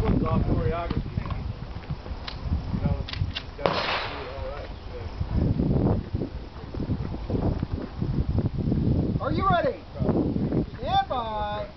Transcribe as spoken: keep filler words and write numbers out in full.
comes off choreography. You know, you gotta do it all right. Are you ready? Stand by.